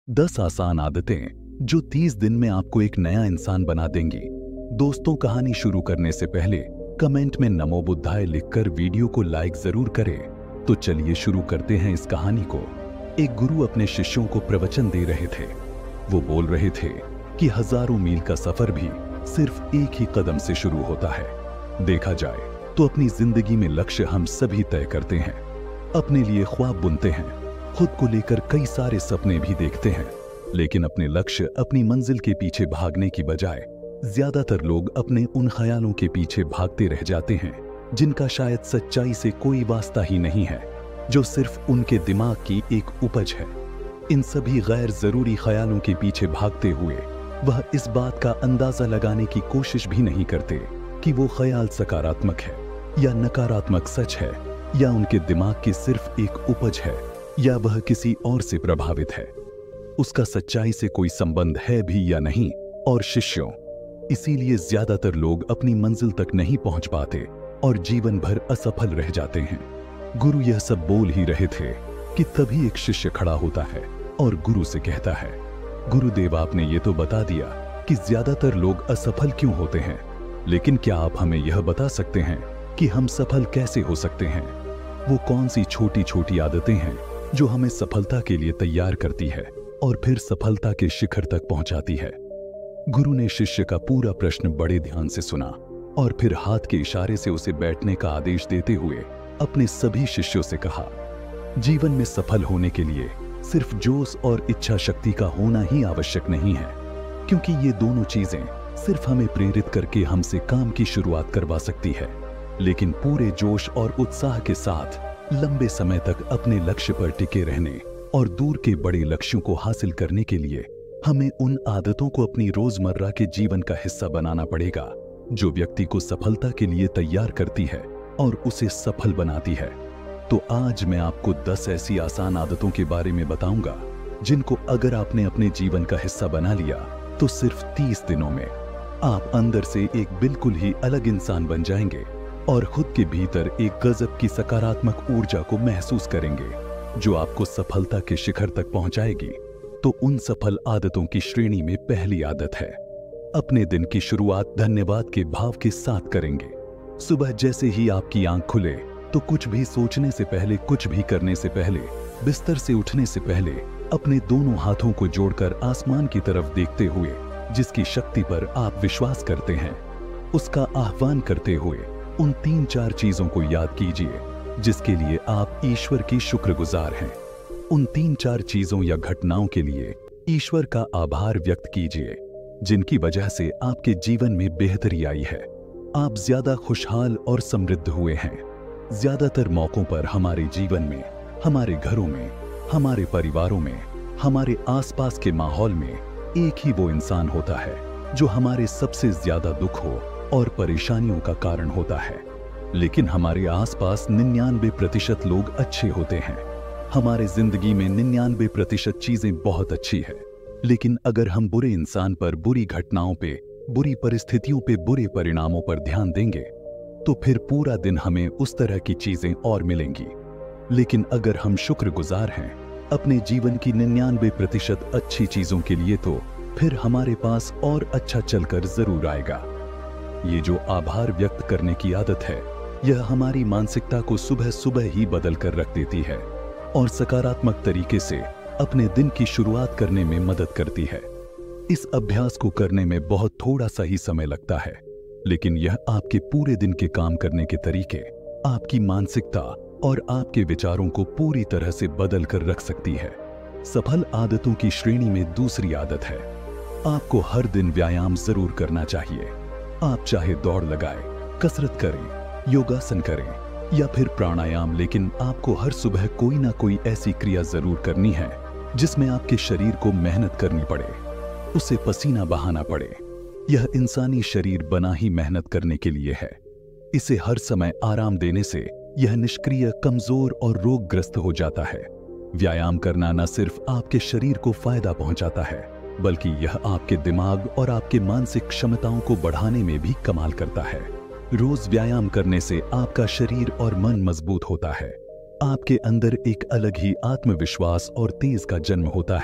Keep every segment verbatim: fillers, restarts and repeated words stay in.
दस आसान आदतें जो तीस दिन में आपको एक नया इंसान बना देंगी। दोस्तों, कहानी शुरू करने से पहले कमेंट में नमो बुद्धाय लिखकर वीडियो को लाइक जरूर करें। तो चलिए शुरू करते हैं इस कहानी को। एक गुरु अपने शिष्यों को प्रवचन दे रहे थे। वो बोल रहे थे कि हजारों मील का सफर भी सिर्फ एक ही कदम से शुरू होता है। देखा जाए तो अपनी जिंदगी में लक्ष्य हम सभी तय करते हैं, अपने लिए ख्वाब बुनते हैं, खुद को लेकर कई सारे सपने भी देखते हैं, लेकिन अपने लक्ष्य, अपनी मंजिल के पीछे भागने की बजाय ज्यादातर लोग अपने उन ख्यालों के पीछे भागते रह जाते हैं जिनका शायद सच्चाई से कोई वास्ता ही नहीं है, जो सिर्फ उनके दिमाग की एक उपज है। इन सभी गैर जरूरी ख्यालों के पीछे भागते हुए वह इस बात का अंदाजा लगाने की कोशिश भी नहीं करते कि वो ख्याल सकारात्मक है या नकारात्मक सच है, या उनके दिमाग की सिर्फ एक उपज है, या वह किसी और से प्रभावित है। उसका सच्चाई से कोई संबंध है भी या नहीं। और शिष्यों, इसीलिए ज्यादातर लोग अपनी मंजिल तक नहीं पहुंच पाते और जीवन भर असफल रह जाते हैं। गुरु यह सब बोल ही रहे थे कि तभी एक शिष्य खड़ा होता है और गुरु से कहता है, गुरुदेव, आपने ये तो बता दिया कि ज्यादातर लोग असफल क्यों होते हैं, लेकिन क्या आप हमें यह बता सकते हैं कि हम सफल कैसे हो सकते हैं? वो कौन सी छोटी छोटी आदतें हैं जो हमें सफलता के लिए तैयार करती है और फिर सफलता के शिखर तक पहुंचाती है? गुरु ने शिष्य का पूरा प्रश्न बड़े ध्यान से सुना और फिर हाथ के इशारे से उसे बैठने का आदेश देते हुए अपने सभी शिष्यों से कहा, जीवन में सफल होने के लिए सिर्फ जोश और इच्छा शक्ति का होना ही आवश्यक नहीं है, क्योंकि ये दोनों चीजें सिर्फ हमें प्रेरित करके हमसे काम की शुरुआत करवा सकती है, लेकिन पूरे जोश और उत्साह के साथ लंबे समय तक अपने लक्ष्य पर टिके रहने और दूर के बड़े लक्ष्यों को हासिल करने के लिए हमें उन आदतों को अपनी रोजमर्रा के जीवन का हिस्सा बनाना पड़ेगा जो व्यक्ति को सफलता के लिए तैयार करती है और उसे सफल बनाती है। तो आज मैं आपको दस ऐसी आसान आदतों के बारे में बताऊंगा जिनको अगर आपने अपने जीवन का हिस्सा बना लिया तो सिर्फ तीस दिनों में आप अंदर से एक बिल्कुल ही अलग इंसान बन जाएंगे और खुद के भीतर एक गजब की सकारात्मक ऊर्जा को महसूस करेंगे जो आपको सफलता के शिखर तक पहुंचाएगी। तो उन सफल आदतों की श्रेणी में पहली आदत है, अपने दिन की शुरुआत धन्यवाद के भाव के साथ करेंगे। सुबह जैसे ही आपकी आंख खुले तो कुछ भी सोचने से पहले, कुछ भी करने से पहले, बिस्तर से उठने से पहले अपने दोनों हाथों को जोड़कर आसमान की तरफ देखते हुए जिसकी शक्ति पर आप विश्वास करते हैं उसका आह्वान करते हुए उन तीन चार चीजों को याद कीजिए जिसके लिए आप ईश्वर की शुक्रगुजार हैं। उन तीन चार चीजों या घटनाओं के लिए ईश्वर का आभार व्यक्त कीजिए जिनकी वजह से आपके जीवन में बेहतरी आई है, आप ज्यादा खुशहाल और समृद्ध हुए हैं। ज्यादातर मौकों पर हमारे जीवन में, हमारे घरों में, हमारे परिवारों में, हमारे आसपास के माहौल में एक ही वो इंसान होता है जो हमारे सबसे ज्यादा दुख हो और परेशानियों का कारण होता है। लेकिन हमारे आसपास निन्यानवे प्रतिशत लोग अच्छे होते हैं। हमारे जिंदगी में निन्यानवे प्रतिशत चीजें बहुत अच्छी है, लेकिन अगर हम बुरे इंसान पर, बुरी घटनाओं पे, बुरी परिस्थितियों पे, बुरे परिणामों पर ध्यान देंगे तो फिर पूरा दिन हमें उस तरह की चीजें और मिलेंगी। लेकिन अगर हम शुक्रगुजार हैं अपने जीवन की निन्यानवे प्रतिशत अच्छी चीजों के लिए तो फिर हमारे पास और अच्छा चलकर जरूर आएगा। ये जो आभार व्यक्त करने की आदत है यह हमारी मानसिकता को सुबह सुबह ही बदल कर रख देती है और सकारात्मक तरीके से अपने दिन की शुरुआत करने में मदद करती है। इस अभ्यास को करने में बहुत थोड़ा सा ही समय लगता है, लेकिन यह आपके पूरे दिन के काम करने के तरीके, आपकी मानसिकता और आपके विचारों को पूरी तरह से बदल कर रख सकती है। सफल आदतों की श्रेणी में दूसरी आदत है, आपको हर दिन व्यायाम जरूर करना चाहिए। आप चाहे दौड़ लगाएं, कसरत करें, योगासन करें या फिर प्राणायाम, लेकिन आपको हर सुबह कोई ना कोई ऐसी क्रिया जरूर करनी है जिसमें आपके शरीर को मेहनत करनी पड़े, उसे पसीना बहाना पड़े। यह इंसानी शरीर बना ही मेहनत करने के लिए है। इसे हर समय आराम देने से यह निष्क्रिय, कमजोर और रोगग्रस्त हो जाता है। व्यायाम करना न सिर्फ आपके शरीर को फायदा पहुंचाता है, बल्कि यह आपके दिमाग और आपके मानसिक क्षमताओं को बढ़ाने में भी कमाल करता है। रोज व्यायाम करने से आपका शरीर और मन मजबूत होता है। आपके अंदर एक अलग ही आत्मविश्वास और तेज का जन्म होता है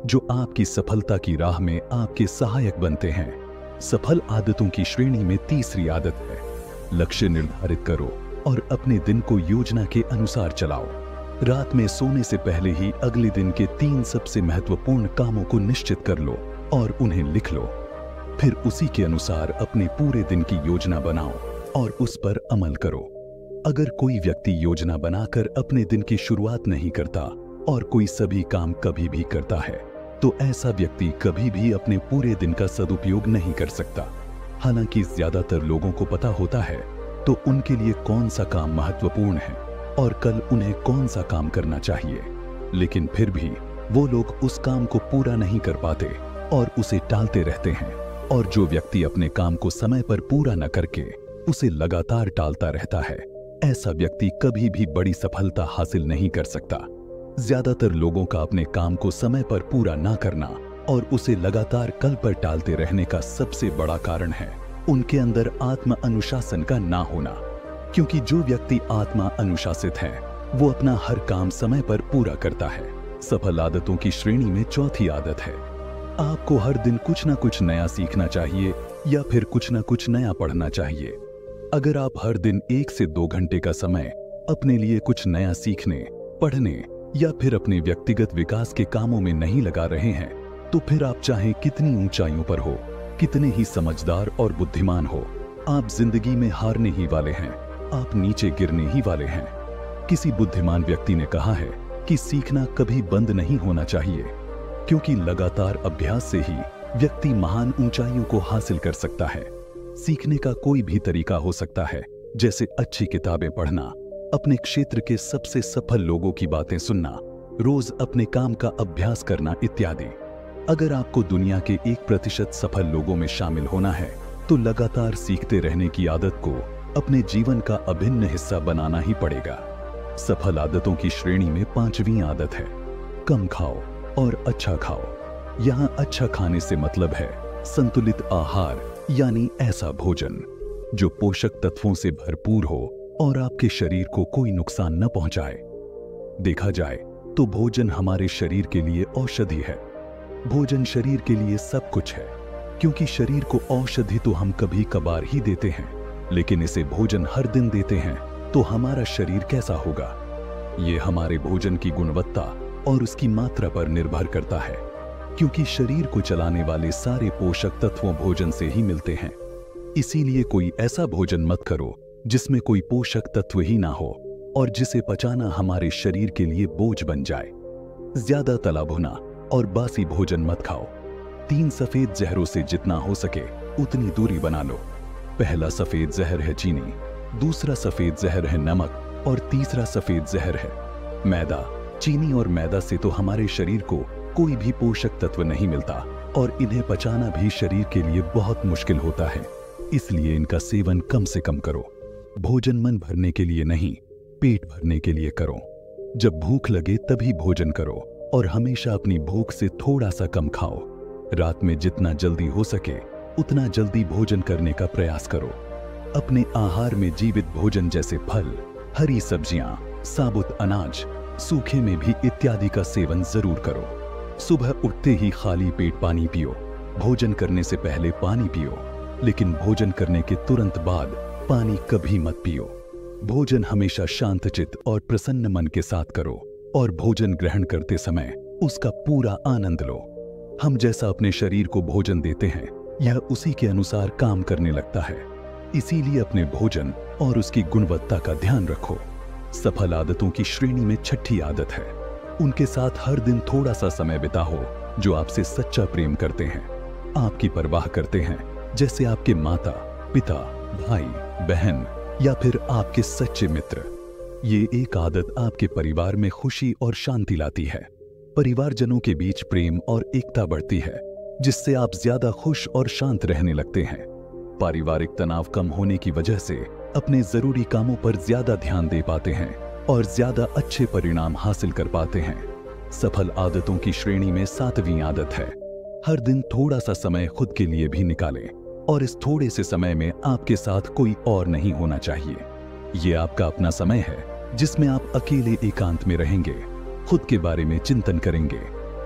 जो आपकी सफलता की राह में आपके सहायक बनते हैं। सफल आदतों की श्रेणी में तीसरी आदत है लक्ष्य निर्धारित करो और अपने दिन को योजना के अनुसार चलाओ। रात में सोने से पहले ही अगले दिन के तीन सबसे महत्वपूर्ण कामों को निश्चित कर लो और उन्हें लिख लो। फिर उसी के अनुसार अपने पूरे दिन की योजना बनाओ और उस पर अमल करो। अगर कोई व्यक्ति योजना बनाकर अपने दिन की शुरुआत नहीं करता और कोई सभी काम कभी भी करता है, तो ऐसा व्यक्ति कभी भी अपने पूरे दिन का सदुपयोग नहीं कर सकता। हालांकि ज्यादातर लोगों को पता होता है तो उनके लिए कौन सा काम महत्वपूर्ण है और कल उन्हें कौन सा काम करना चाहिए, लेकिन फिर भी वो लोग उस काम को पूरा नहीं कर पाते और उसे टालते रहते हैं। और जो व्यक्ति अपने काम को समय पर पूरा न करके उसे लगातार टालता रहता है, ऐसा व्यक्ति कभी भी बड़ी सफलता हासिल नहीं कर सकता। ज्यादातर लोगों का अपने काम को समय पर पूरा ना करना और उसे लगातार कल पर टालते रहने का सबसे बड़ा कारण है उनके अंदर आत्म अनुशासन का ना होना। क्योंकि जो व्यक्ति आत्मा अनुशासित है वो अपना हर काम समय पर पूरा करता है। सफल आदतों की श्रेणी में चौथी आदत है आपको हर दिन कुछ ना कुछ नया सीखना चाहिए या फिर कुछ ना कुछ नया पढ़ना चाहिए। अगर आप हर दिन एक से दो घंटे का समय अपने लिए कुछ नया सीखने, पढ़ने या फिर अपने व्यक्तिगत विकास के कामों में नहीं लगा रहे हैं, तो फिर आप चाहे कितनी ऊंचाइयों पर हो, कितने ही समझदार और बुद्धिमान हो, आप जिंदगी में हारने ही वाले हैं, आप नीचे गिरने ही वाले हैं। किसी बुद्धिमान व्यक्ति ने कहा है कि सीखना कभी बंद नहीं होना चाहिए, क्योंकि लगातार अभ्यास से ही व्यक्ति महान ऊंचाइयों को हासिल कर सकता है। सीखने का कोई भी तरीका हो सकता है, जैसे अच्छी किताबें पढ़ना, अपने क्षेत्र के सबसे सफल लोगों की बातें सुनना, रोज अपने काम का अभ्यास करना इत्यादि। अगर आपको दुनिया के एक प्रतिशत सफल लोगों में शामिल होना है, तो लगातार सीखते रहने की आदत को अपने जीवन का अभिन्न हिस्सा बनाना ही पड़ेगा। सफल आदतों की श्रेणी में पांचवी आदत है कम खाओ और अच्छा खाओ। यहाँ अच्छा खाने से मतलब है संतुलित आहार, यानी ऐसा भोजन जो पोषक तत्वों से भरपूर हो और आपके शरीर को कोई नुकसान न पहुंचाए। देखा जाए तो भोजन हमारे शरीर के लिए औषधि है। भोजन शरीर के लिए सब कुछ है, क्योंकि शरीर को औषधि तो हम कभी कभार ही देते हैं, लेकिन इसे भोजन हर दिन देते हैं तो हमारा शरीर कैसा होगा? ये हमारे भोजन की गुणवत्ता और उसकी मात्रा पर निर्भर करता है, क्योंकि शरीर को चलाने वाले सारे पोषक तत्वों भोजन से ही मिलते हैं। इसीलिए कोई ऐसा भोजन मत करो जिसमें कोई पोषक तत्व ही ना हो और जिसे पचाना हमारे शरीर के लिए बोझ बन जाए। ज्यादा तला भुना और बासी भोजन मत खाओ। तीन सफेद जहरों से जितना हो सके उतनी दूरी बना लो। पहला सफेद जहर है चीनी, दूसरा सफेद जहर है नमक और तीसरा सफेद जहर है मैदा। चीनी और मैदा से तो हमारे शरीर को कोई भी पोषक तत्व नहीं मिलता और इन्हें पचाना भी शरीर के लिए बहुत मुश्किल होता है। इसलिए इनका सेवन कम से कम करो। भोजन मन भरने के लिए नहीं, पेट भरने के लिए करो। जब भूख लगे तभी भोजन करो और हमेशा अपनी भूख से थोड़ा सा कम खाओ। रात में जितना जल्दी हो सके उतना जल्दी भोजन करने का प्रयास करो। अपने आहार में जीवित भोजन जैसे फल, हरी सब्जियां, साबुत अनाज, सूखे में भी इत्यादि का सेवन जरूर करो। सुबह उठते ही खाली पेट पानी पियो। भोजन करने से पहले पानी पियो, लेकिन भोजन करने के तुरंत बाद पानी कभी मत पियो। भोजन हमेशा शांतचित्त और प्रसन्न मन के साथ करो और भोजन ग्रहण करते समय उसका पूरा आनंद लो। हम जैसा अपने शरीर को भोजन देते हैं, यह उसी के अनुसार काम करने लगता है। इसीलिए अपने भोजन और उसकी गुणवत्ता का ध्यान रखो। सफल आदतों की श्रेणी में छठी आदत है उनके साथ हर दिन थोड़ा सा समय बिताओ जो आपसे सच्चा प्रेम करते हैं, आपकी परवाह करते हैं, जैसे आपके माता, पिता, भाई, बहन या फिर आपके सच्चे मित्र। ये एक आदत आपके परिवार में खुशी और शांति लाती है। परिवारजनों के बीच प्रेम और एकता बढ़ती है, जिससे आप ज्यादा खुश और शांत रहने लगते हैं। पारिवारिक तनाव कम होने की वजह से अपने जरूरी कामों पर ज्यादा ध्यान दे पाते हैं और ज्यादा अच्छे परिणाम हासिल कर पाते हैं। सफल आदतों की श्रेणी में सातवीं आदत है हर दिन थोड़ा सा समय खुद के लिए भी निकालें, और इस थोड़े से समय में आपके साथ कोई और नहीं होना चाहिए। ये आपका अपना समय है जिसमें आप अकेले एकांत में रहेंगे, खुद के बारे में चिंतन करेंगे,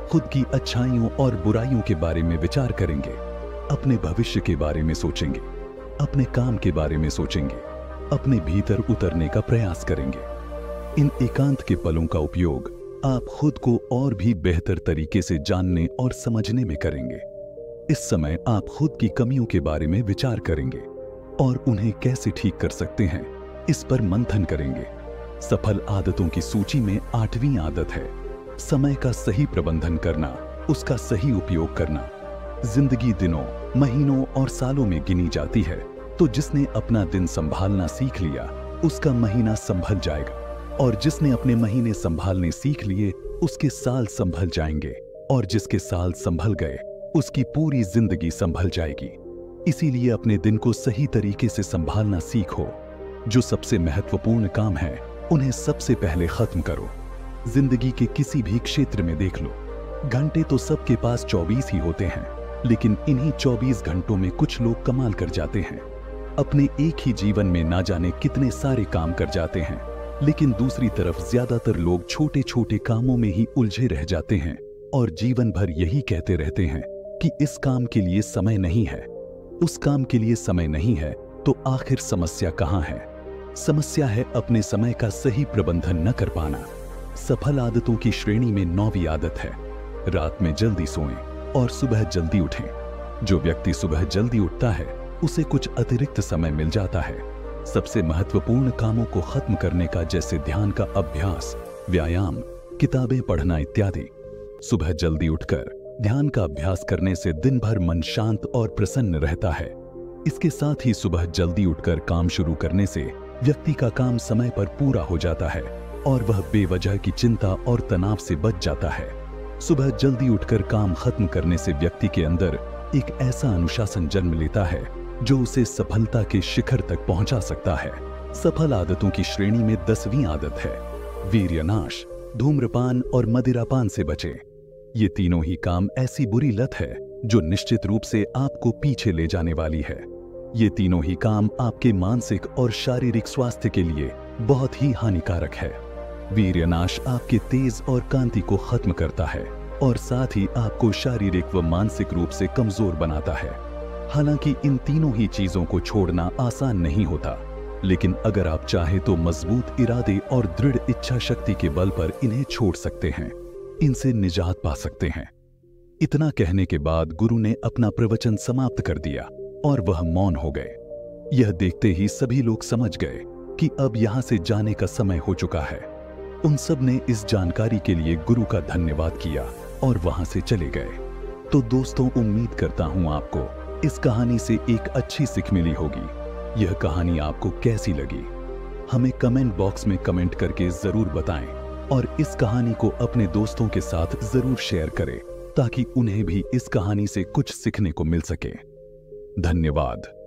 खुद की अच्छाइयों और बुराइयों के बारे में विचार करेंगे, अपने भविष्य के बारे में सोचेंगे, अपने काम के बारे में सोचेंगे, अपने भीतर उतरने का प्रयास करेंगे। इन एकांत के पलों का उपयोग आप खुद को और भी बेहतर तरीके से जानने और समझने में करेंगे। इस समय आप खुद की कमियों के बारे में विचार करेंगे और उन्हें कैसे ठीक कर सकते हैं, इस पर मंथन करेंगे। सफल आदतों की सूची में आठवीं आदत है समय का सही प्रबंधन करना, उसका सही उपयोग करना। जिंदगी दिनों, महीनों और सालों में गिनी जाती है, तो जिसने अपना दिन संभालना सीख लिया उसका महीना संभल जाएगा, और जिसने अपने महीने संभालने सीख लिए उसके साल संभल जाएंगे, और जिसके साल संभल गए उसकी पूरी जिंदगी संभल जाएगी। इसीलिए अपने दिन को सही तरीके से संभालना सीखो। जो सबसे महत्वपूर्ण काम है उन्हें सबसे पहले खत्म करो। जिंदगी के किसी भी क्षेत्र में देख लो, घंटे तो सबके पास चौबीस ही होते हैं, लेकिन इन्हीं चौबीस घंटों में कुछ लोग कमाल कर जाते हैं। अपने एक ही जीवन में ना जाने कितने सारे काम कर जाते हैं, लेकिन दूसरी तरफ ज्यादातर लोग छोटे छोटे कामों में ही उलझे रह जाते हैं और जीवन भर यही कहते रहते हैं कि इस काम के लिए समय नहीं है, उस काम के लिए समय नहीं है। तो आखिर समस्या कहाँ है? समस्या है अपने समय का सही प्रबंधन न कर पाना। सफल आदतों की श्रेणी में नौवीं आदत है रात में जल्दी सोएं और सुबह जल्दी उठें। जो व्यक्ति सुबह जल्दी उठता है उसे कुछ अतिरिक्त समय मिल जाता है सबसे महत्वपूर्ण कामों को खत्म करने का, जैसे ध्यान का अभ्यास, व्यायाम, किताबें पढ़ना इत्यादि। सुबह जल्दी उठकर ध्यान का अभ्यास करने से दिन भर मन शांत और प्रसन्न रहता है। इसके साथ ही सुबह जल्दी उठकर काम शुरू करने से व्यक्ति का काम समय पर पूरा हो जाता है और वह बेवजह की चिंता और तनाव से बच जाता है। सुबह जल्दी उठकर काम खत्म करने से व्यक्ति के अंदर एक ऐसा अनुशासन जन्म लेता है जो उसे सफलता के शिखर तक पहुंचा सकता है। सफल आदतों की श्रेणी में दसवीं आदत है वीर्यनाश। धूम्रपान और मदिरापान से बचें। ये तीनों ही काम ऐसी बुरी लत है जो निश्चित रूप से आपको पीछे ले जाने वाली है। ये तीनों ही काम आपके मानसिक और शारीरिक स्वास्थ्य के लिए बहुत ही हानिकारक है। वीर्यनाश आपके तेज और कांति को खत्म करता है और साथ ही आपको शारीरिक व मानसिक रूप से कमजोर बनाता है। हालांकि इन तीनों ही चीजों को छोड़ना आसान नहीं होता, लेकिन अगर आप चाहें तो मजबूत इरादे और दृढ़ इच्छा शक्ति के बल पर इन्हें छोड़ सकते हैं, इनसे निजात पा सकते हैं। इतना कहने के बाद गुरु ने अपना प्रवचन समाप्त कर दिया और वह मौन हो गए। यह देखते ही सभी लोग समझ गए कि अब यहां से जाने का समय हो चुका है। उन सब ने इस जानकारी के लिए गुरु का धन्यवाद किया और वहां से चले गए। तो दोस्तों, उम्मीद करता हूं आपको इस कहानी से एक अच्छी सीख मिली होगी। यह कहानी आपको कैसी लगी हमें कमेंट बॉक्स में कमेंट करके जरूर बताएं और इस कहानी को अपने दोस्तों के साथ जरूर शेयर करें ताकि उन्हें भी इस कहानी से कुछ सीखने को मिल सके। धन्यवाद।